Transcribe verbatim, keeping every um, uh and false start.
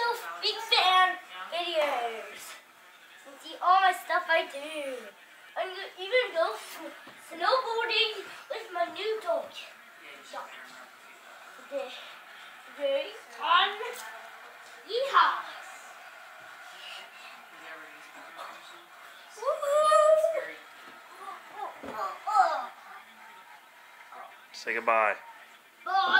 little big fan videos. And see all my stuff I do. I'm gonna even go snowboarding with my new dog. Yeah. Okay. Very fun. Yeehaw. Say goodbye. Bye.